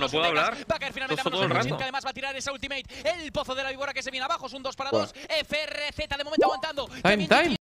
no puedo hablar. Va a caer finalmente todo el rato. que además va a tirar esa ultimate. El pozo de la víbora que se viene abajo. Es un 2 para 2. FRZ de momento aguantando. Time.